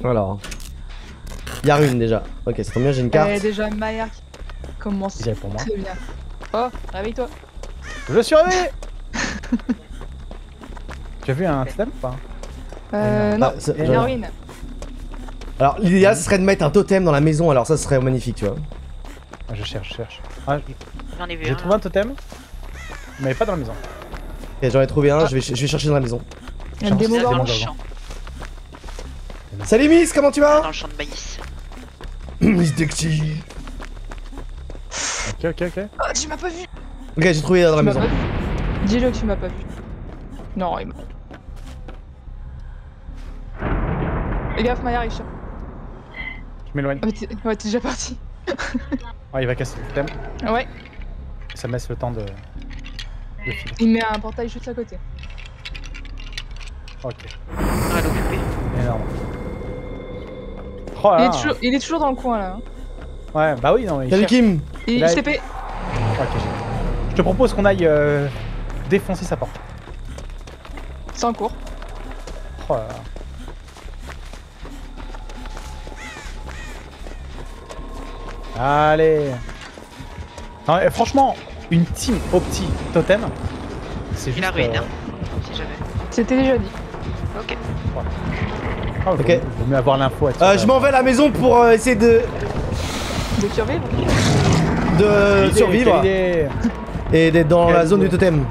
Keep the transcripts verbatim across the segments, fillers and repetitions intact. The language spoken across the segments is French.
Alors. Il y a une déjà. Ok, ça tombe bien, j'ai une carte. Et déjà Maya qui commence J'ai pour moi. très bien. Oh, réveille-toi. Je suis réveillé. Tu as vu un totem ou pas? Euh, non, Ah, c'est- il y a j'en- une ruine. Alors, l'idéal ce serait de mettre un totem dans la maison, alors ça serait magnifique, tu vois. Ah, je cherche, je cherche. Ah, J'en ai vu j'ai un. trouvé un totem, mais pas dans la maison. Ok, j'en ai trouvé un, je, vais, je vais chercher dans la maison. Il y a une démo Là, dans dormante. le champ. Salut Miss, comment tu vas? Dans le champ de maïs. Miss Dexy. Ok, ok, ok. Oh, tu m'as pas vu. Ok, j'ai trouvé dans la Tu m'as maison. pas vu. Dis-le que tu m'as pas vu. Non, il m'a. Fais gaffe, Maya, il cherche. Je m'éloigne. Oh, mais t'es ouais, t'es déjà parti. Ah, il va casser le totem. Ouais, Ça me laisse le temps de. de filer. il met un portail juste à côté. Ok. On va l'occuper. Énorme. Oh là Il est, là. toujours, il est toujours dans le coin là. hein. Ouais, bah oui, non, mais il Salut cherche. Kim. Il Là, il T P. Ok, j'ai- je te propose qu'on aille euh, défoncer sa porte. C'est en cours. Oh là là. Allez. Non, eh, franchement, une team opti totem, c'est Il juste. a ruine, euh, hein. Si jamais. C'était déjà dit. Ok. ah, Ok. Vaut, vaut mieux avoir l'info. être sûr Euh, de- je m'en vais à la maison pour euh, essayer de, De survivre. de Quelle idée, survivre quelle idée. et d'être dans Quelle la zone idée. du totem.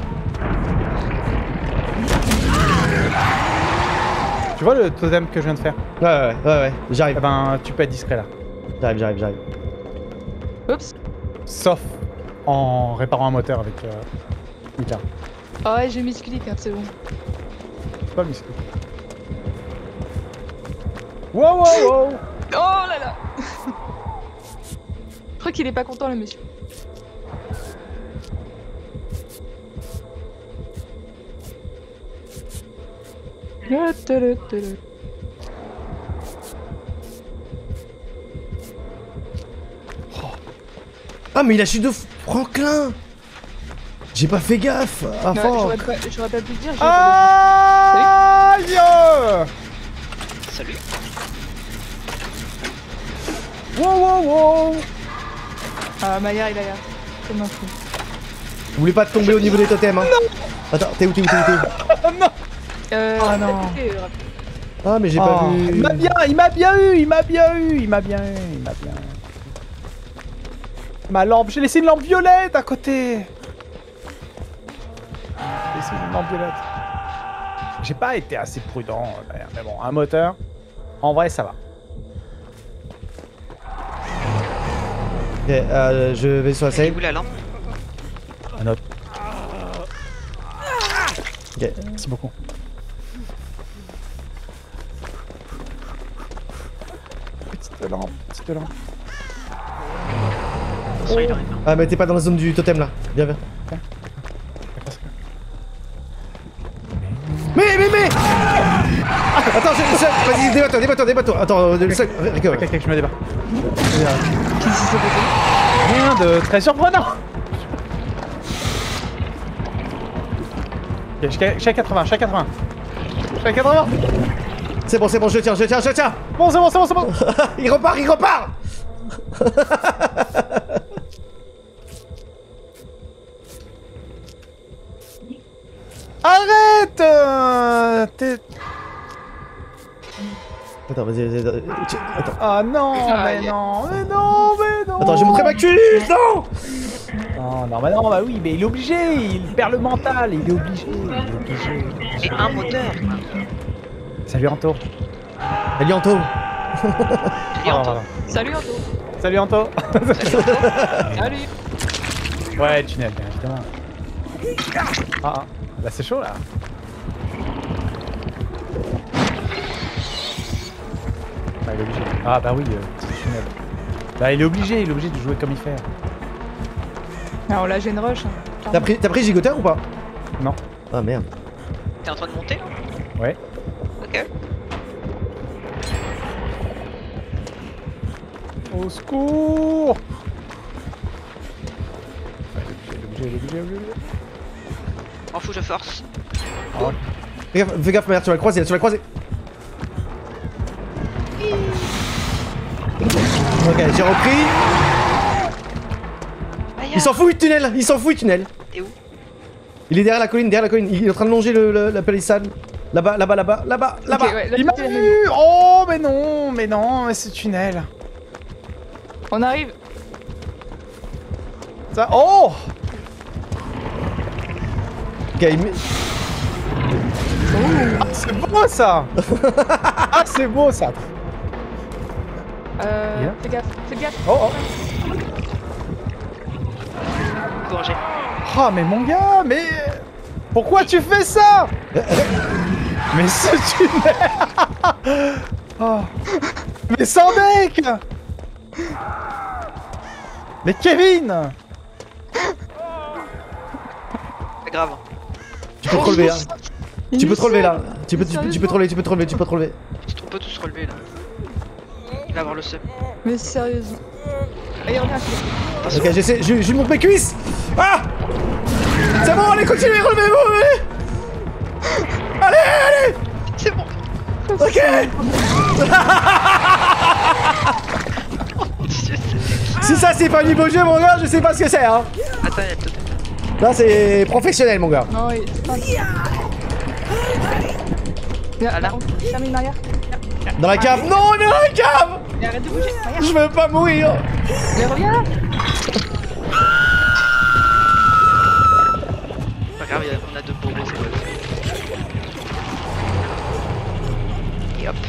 Tu vois le totem que je viens de faire? Ouais, ouais, ouais, ouais, Eh j'arrive, ben, tu peux être discret là. j'arrive, j'arrive, j'arrive. Oups. Sauf en réparant un moteur avec euh, Mika. Ah ouais, j'ai mis ce clic, hein, c'est bon. C'est pas musclé. Wow, wow, wow. Oh là là. Je crois qu'il est pas content le monsieur. Le, te, le, te, le. Ah, mais il a chute de Franklin. J'ai pas fait gaffe. Ah, Ouais, fort. J'aurais pas, j'aurais pas pu le dire. j'aurais pas Aïe euh. Salut. Wow, wow, wow. dit. Ah, Maya, il a l'air comme un fou. Vous voulez pas tomber au niveau des totems, hein? Attends, t'es où, t'es où, t'es où, t'es où? Euh, Oh non. répétez, euh, Ah, mais j'ai Oh, pas vu. il m'a bien, il m'a bien eu, il m'a bien eu, il m'a bien eu, il m'a bien eu. Ma lampe, j'ai laissé une lampe violette à côté. J'ai laissé une lampe violette. J'ai pas été assez prudent, d'ailleurs, mais bon, un moteur, en vrai, ça va. Ok, euh, je vais sur la Elle est save. où la lampe? Un autre. Ok. Merci beaucoup. Petite lampe, petite lampe. Attention, il a rien. Ah, mais t'es pas dans la zone du totem là. Viens, viens. Mais, mais, mais ah, attends, je, je- vas-y, débat-toi, débat-toi, débat-toi. Attends, le sac, récupère. Ok, ok, je me débat. Qu'est-ce qui s'est passé? Rien de très surprenant. Ok, je suis à- je suis à quatre-vingts, je suis à quatre-vingts. Je suis à quatre-vingts. C'est bon, c'est bon, je tiens, je tiens, je tiens. Bon, c'est bon, c'est bon, c'est bon. Il repart, il repart. Arrête euh, t'es- Attends, vas-y, vas-y, vas-y. Tu- Attends, Ah non, Ah, mais il est- non, mais non, mais non. attends, j'ai montré ma culus, non. Non, non, bah non, bah oui, mais il est obligé, il perd le mental, il est obligé, il est obligé. Et un moteur. Salut Anto. Salut Anto. Et Anto. Salut Anto. Salut Anto. Salut. Ouais, tunnel, bien évidemment. Ah, ah, là c'est chaud là. Ah, il est obligé. Ah bah oui, euh, petit tunnel. Bah il est obligé, il est obligé de jouer comme il fait. Alors là, j'ai une rush. hein. T'as pris, t'as pris Gigoteur ou pas? Non. Ah merde. T'es en train de monter là? Ouais. Ok. Au secours. Ouais, il est obligé, il est obligé, il est obligé, il est obligé. M'en fous, je force. Ah, Fais gaffe, fais gaffe, merde, tu vas le croiser, tu vas le croiser. Ok, j'ai repris. Aïe, Il s'en fout du tunnel, il s'en fout du tunnel. T'es où? Il est derrière la colline, derrière la colline. Il est en train de longer le, le- la palissade. Là-bas, là-bas, là-bas, là-bas, là-bas. Ok, ouais, là, Il m'a c'était la même. vu. Oh, mais non, mais non, mais ce tunnel. On arrive. Ça. Oh. Ok, il met- Ah, c'est beau ça. Ah, c'est beau ça. Euh, Bien. fais gaffe, fais gaffe. Oh, oh. Gorgé. Ah, mais mon gars, mais pourquoi tu fais ça? Mais ce tunnel. Oh. Mais sans deck. Mais Kevin. Pas grave. Tu peux te relever là. Il Tu est peux te relever seul. là. Tu peux, tu, peux- tu peux te relever, tu peux te relever, tu peux te relever. On peut tous se relever là. Il va avoir le seum. Mais sérieusement. Allez, reviens. Attention. Ok, j'essaie, je, je lui montre mes cuisses. Ah. C'est bon, allez, continuez, relevez-vous, allez. Allez, allez. C'est bon. Ok. Dieu, c'est- Si ça c'est pas niveau jeu, mon gars, je sais pas ce que c'est, hein. Attends, il y a le totem. Là, c'est professionnel, mon gars. Non, il c'est pas. Viens, Ah, là. on termine derrière. Dans la cave. Non, il est dans la cave. Mais arrête de bouger. Regarde. Je veux pas mourir. Mais reviens. Pas grave, il y a- on a deux bobos, c'est pas grave. Et hop.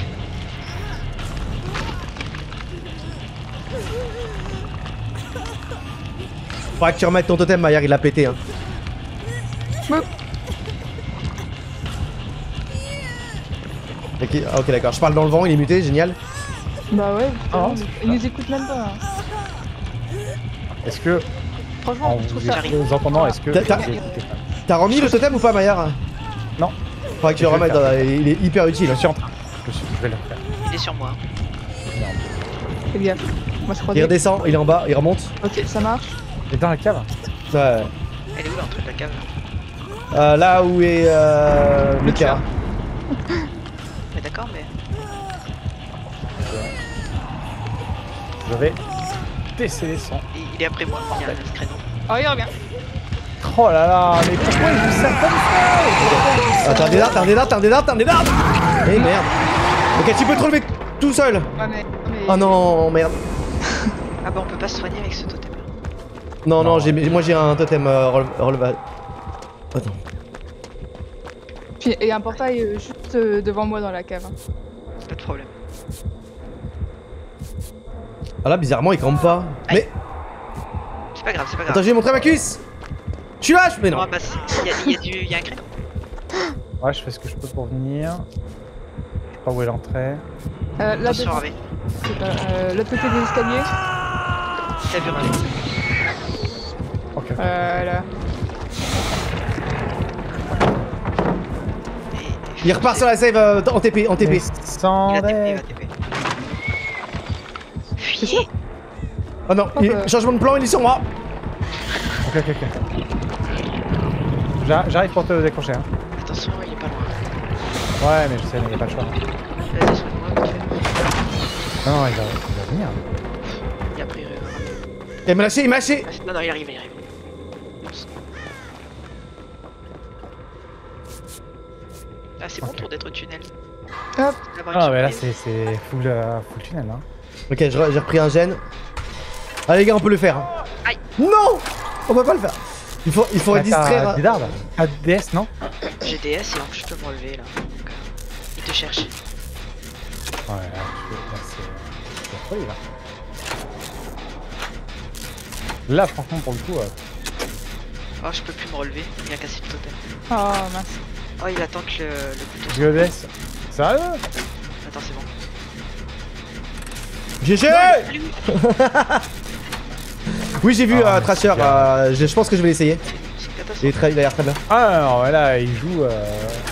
Faudra que tu remettes ton totem, Maillard, il a pété, hein. Hop. Ok, ah, ok, d'accord. Je parle dans le vent, il est muté, génial. Bah ouais, Ah, putain, c'est il nous écoute même pas. hein. Est-ce que Franchement, en je trouve vous, ça. vous entendant, est-ce que T'as- t'as- j'ai écouté ça? T'as remis le totem ou pas, Maillard? Non. Faudra que tu Je le vais le remettes, faire. dans la- il est hyper utile. Je suis en train. Je, suis- je vais le faire. Il est sur moi. Fais gaffe. Moi je crois Il que. redescend, il est en bas, il remonte. Ok, ça marche. Il est dans la cave. Ouais. Elle est où l'entrée de la cave? Euh, là où est euh, Le Mika. tueur. Mais d'accord, mais. Je vais déceler son. Il il est après moi, il y a ce créneau. Oh, il revient. Oh là là, mais pourquoi il joue ça comme ça? Ah, t'as un dédard, t'as un dédard, t'as un dédard, t'as un dédard. Eh merde. Ok, tu peux te relever tout seul. Ouais, mais. mais... Oh non, merde. Ah bah on peut pas se soigner avec ce totem. Non, non, Non. j'ai, moi j'ai un totem euh, rele- relevable. Attends. Puis il y a un portail euh, juste euh, devant moi dans la cave. hein. Pas de problème. Ah là, bizarrement, il campe pas. Mais C'est pas grave, c'est pas grave. attends, j'ai montré ma cuisse. Je suis là, je... mais non. Ah bah si, il y, a- il y a du. Il y a un créneau. Ouais, je fais ce que je peux pour venir. Je sais pas où est l'entrée. Euh, là, Attention, de... Harvey. c'est pas, euh, l'autre côté des escaliers. T'as vu Harvey? Ok. Euh, là. Et- Il repart sur la save euh, en T P, en T P. Mais sans Il a T P, il deck. va T P. C'est sûr? Oh non, il- euh. changement de plan, il est sur moi. Ok, ok, ok. J'a- J'arrive pour te décrocher. Hein. Attention, il est pas loin. Ouais, mais je sais, mais y a pas le choix. Vas-y, soigne-moi, vite fait. Non, non, il va, il va venir. Il a pris. euh, Il m'a lâché, il m'a lâché. ah, Non, non, il arrive, il arrive. Ah, c'est bon Ok. tour d'être tunnel. Hop. D'avoir une Ah, mais là, surprise. c'est c'est full, euh, full tunnel. Hein. Ok, je re- j'ai repris un gène. Allez les gars, on peut le faire. Aïe. Non, on peut pas le faire. Il faut, il faudrait Ah, t'as distraire. des dards. Ah, D S, non? J'ai D S et en plus je peux me relever là. Donc, euh, il te cherche. Ouais, là, tu- là, c'est c'est la folie, là. Là, franchement, pour le coup, euh, Oh, je peux plus me relever. Il a cassé le totem. Oh mince. Oh, il attend que le, le couteau. du E D S. Sérieux? Attends, c'est bon. G G. Oui, j'ai vu Ah, euh, Thrasher. euh, je, je pense que je vais l'essayer. C'est une Il, est catastrophe. très, il a l'air très bien. Ah, non, ouais, là, il joue. Euh...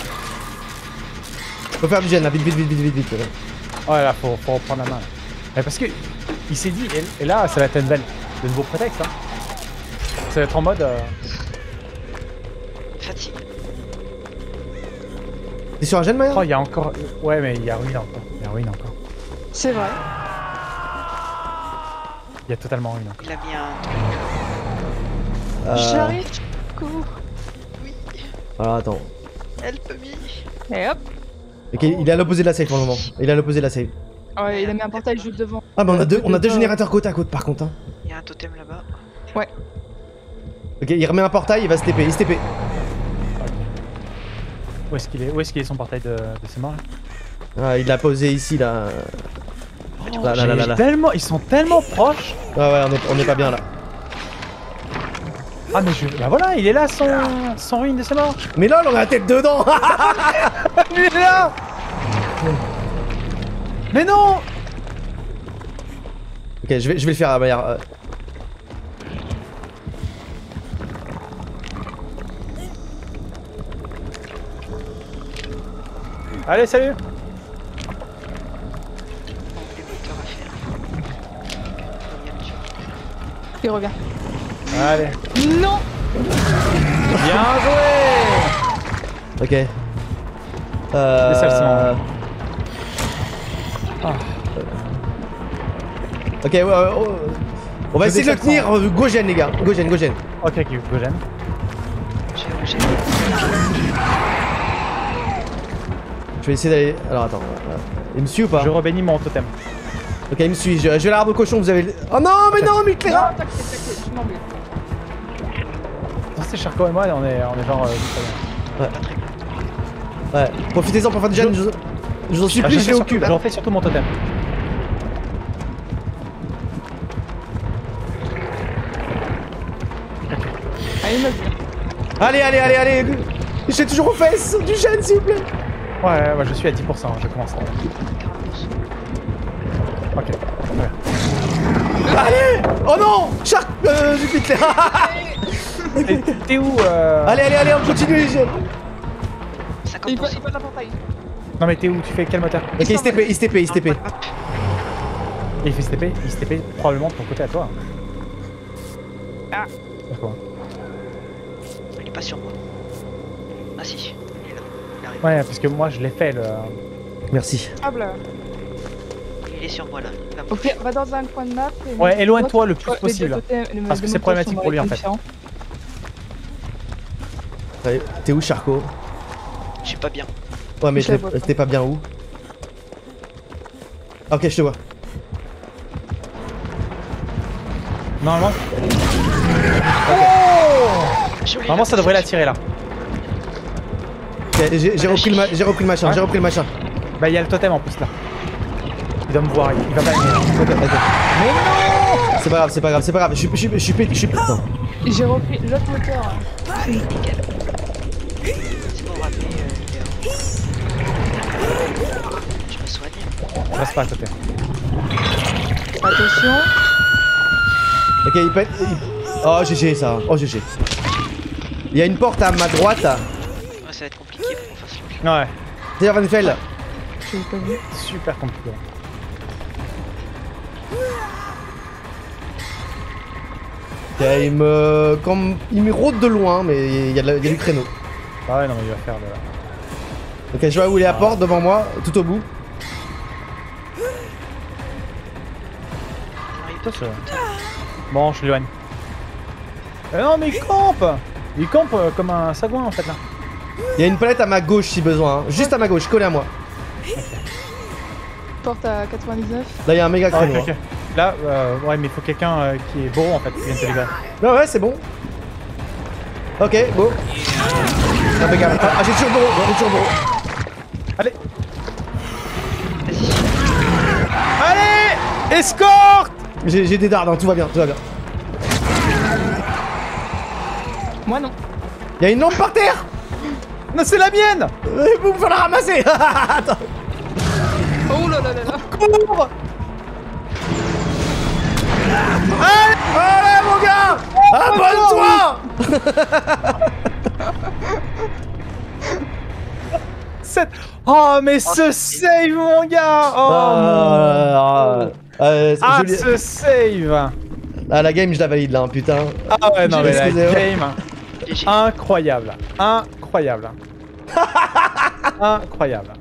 Faut faire du gène là, vite, vite, vite, vite, vite, vite. Ouais, là, faut, faut reprendre la main. Là. Mais parce que il s'est dit, et, et là, ça va être une belle, de nouveaux prétextes. Hein. Ça va être en mode. Euh... Fatigue. T'es sur un gène, Maya? Oh, il y a encore. Ouais, mais il y a ruine encore. Il y a ruine encore. C'est vrai. Il y a totalement une. Il a mis un. Euh, J'arrive, cours. Oui. Alors attends. Help me. Et hop. Ok, il est à l'opposé de la save pour le moment. Il est à l'opposé de la save. Ouais, il a mis un portail juste devant. Ah bah on a deux, on a deux générateurs côte à côte par contre. Hein. Il y a un totem là-bas. Ok, il remet un portail, il va se T P, il se T P. Où est-ce qu'il est Où est-ce qu'il est son portail de, de ces morts là? Ah, il l'a posé ici là. Là, là, là, là, là. Tellement, ils sont tellement proches. Ouais, ouais, on est, on est pas bien là. Ah mais je... Bah voilà, il est là, son, son ruine de ses morts. Mais lol, on a la tête dedans. Il est là. Mais non. Ok, je vais, je vais le faire à la manière. euh, Allez, salut. Bon, les moteurs à faire. Il revient. Allez. Non. Bien joué. Ok. Euh... Les salles sont- Ah. Ok, ouais, ouais, ouais, on va Je essayer de le descends. tenir. euh, Gogène, les gars. Gogène, Gogène. Ok, ok, Gogène. J'ai j'ai- Je vais essayer d'aller. Alors attends. euh, Il me suit ou pas? Je rebénis mon totem. Ok, il me suit. Je, je vais à l'arbre cochon, vous avez. le- Oh non, mais non, mais Non, Cléra. t'inquiète, t'inquiète, je m'en vais. Non, c'est Charcot et moi, on est, on est genre. Euh, très bien. Ouais, profitez-en pour faire du gène. Je, je vous en Ah, supplie, je je l'ai au surtout- cul. Je refais surtout mon totem. Allez, il me vient. Allez, allez, allez, allez. J'ai toujours aux fesses. Du gène, s'il vous plaît. Ouais, ouais, je suis à dix pour cent, je commence. Ok. Ouais. Allez. Oh non. Shark. Euh, j'ai fait Cléra. T'es- T'es où euh... Allez, allez, allez, on continue les jeunes. Il peut, cinquante pour cent. il peut un portail. Non mais t'es où? Tu fais quel moteur? Ok, il se T P, il se T P, il se T P. Et il fait se T P, il se T P probablement de ton côté à toi. Ah. D'accord. Il est pas sur moi. Ah si, il est là. Il arrive. Ouais, parce que moi je l'ai fait le. Merci. Hop là. Il est sur moi là. Il va me Ok, va dans un coin de map. et- Ouais, éloigne-toi le plus Les deux possible. totems- les Parce que deux c'est moteurs problématique sont pour lui, en fait. différents. Allez, t'es où, Charcot? Je suis pas bien. Ouais, mais Je la vois t'es pas. t'es pas bien où? Ok, je te vois. Normalement. Joli, Normalement ça devrait l'attirer là. Ok, j'ai j'ai repris, le ma- j'ai repris le machin, Ouais. j'ai repris le machin. Bah il y a le totem en plus là. Il doit me voir, il va pas venir. Ok, ok. C'est pas grave, c'est pas grave, c'est pas grave. Je suis, je suis, je suis, je suis. Non. J'ai repris l'autre moteur. C'est bon, rappeler. Euh, il est- je me soigne. Reste pas à côté. Attention. Ok, il pète. il- Oh, G G ça. Oh, G G. Il y a une porte à ma droite. Ouais, ça va être compliqué pour qu'on fasse le. Ouais, C'est Van Fel. Je l'ai pas vu. super compliqué. Ok, il me. Comme... Il me rôde de loin, mais il y, a de la- il y a du créneau. Ah ouais, non mais il va faire le. Ok, je vois où il est la porte devant moi, tout au bout. Ça, c'est- Bon, je l'éloigne. Euh, non, mais il campe. Il campe euh, comme un sagouin en fait là. Il y a une palette à ma gauche si besoin. Hein. Juste à ma gauche, collé à moi. Porte à quatre-vingt-dix-neuf. Là, il y a un méga Ah, ok, créneau. ok. Là, euh, ouais, mais il faut quelqu'un euh, qui est beau en fait, qui vienne te libérer. hein. Ouais, ouais, c'est bon. Ok, beau. Impeccable. Ah, j'ai toujours beau. J'ai toujours beau. Allez, Vas-y. allez, escorte. J'ai j'ai des dards, hein, tout va bien, tout va bien. Moi non. Il y a une lampe par terre. Non, c'est la mienne. Euh, Vous me faire la ramasser. Attends. Oh là là là là. Cours. Allez, allez, mon gars. Abonne-toi. Sept. Oh, mais ce save, mon gars. Oh, mon... Ah, euh, ah je- ce save. ah, la game, je la valide là, hein, putain. Ah ouais, non mais la Excusez-moi. game. G G. Incroyable. Incroyable. Incroyable.